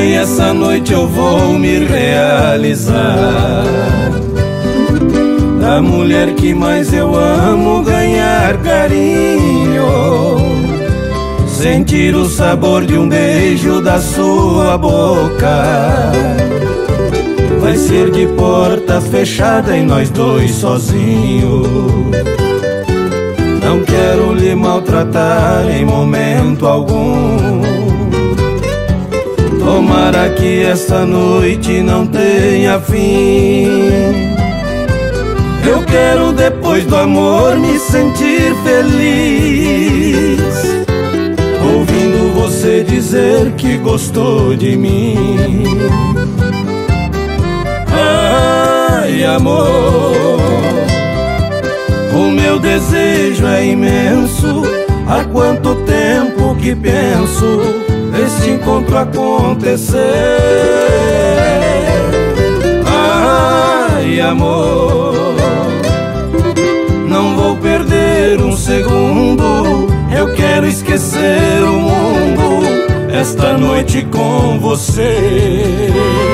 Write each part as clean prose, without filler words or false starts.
Mãe, essa noite eu vou me realizar. Da mulher que mais eu amo ganhar carinho, sentir o sabor de um beijo da sua boca. Vai ser de porta fechada e nós dois sozinhos. Não quero lhe maltratar em momento algum. Tomara que esta noite não tenha fim. Eu quero depois do amor me sentir feliz, ouvindo você dizer que gostou de mim. Ai, amor, o meu desejo é imenso. Há quanto tempo que penso este encontro acontecer. Ai, amor, não vou perder um segundo. Eu quero esquecer o mundo esta noite com você.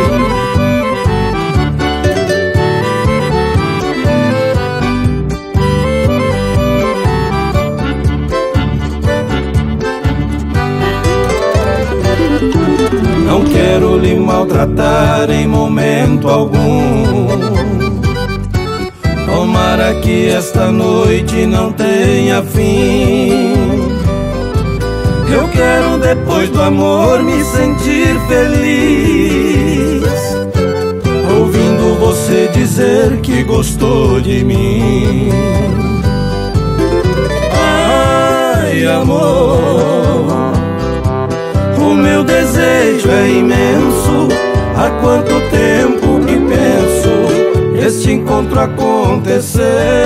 Não quero lhe maltratar em momento algum. Tomara que esta noite não tenha fim. Eu quero depois do amor me sentir feliz, ouvindo você dizer que gostou de mim. Ai, amor, o meu desejo é imenso. Há quanto tempo que penso este encontro acontecer.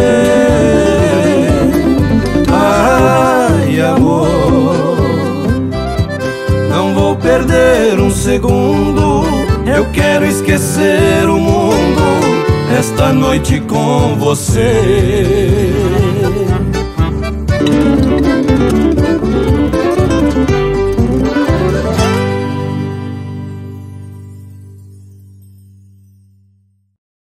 Ai, amor, não vou perder um segundo. Eu quero esquecer o mundo esta noite com você.